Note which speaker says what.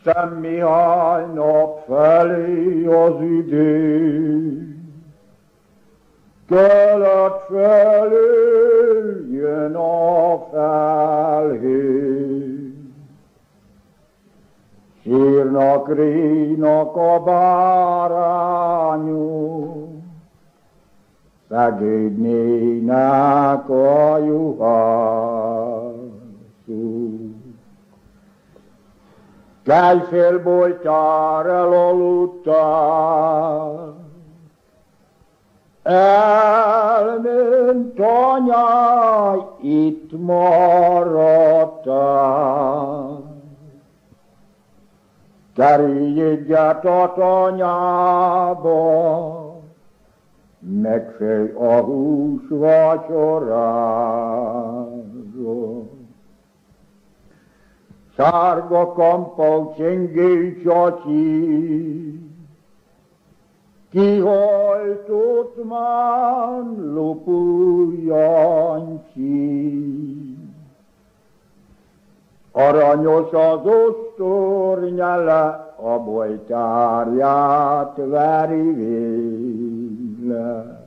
Speaker 1: Szent Mihály nap felé az idő, kelet felé jön a felhő. Sírnak, rínak a bárányok, szegődnének a juhászok. Kejfélboltjár elaludtál, elment anyáj, itt maradtál. Kerülj egyet a tanyába, megfej a hús vacsoráról. Sárga kampau csengő csacsi, kihajtott már lopó Jancsi. Aranyos az ostor nyele, a bojtárját veri véle.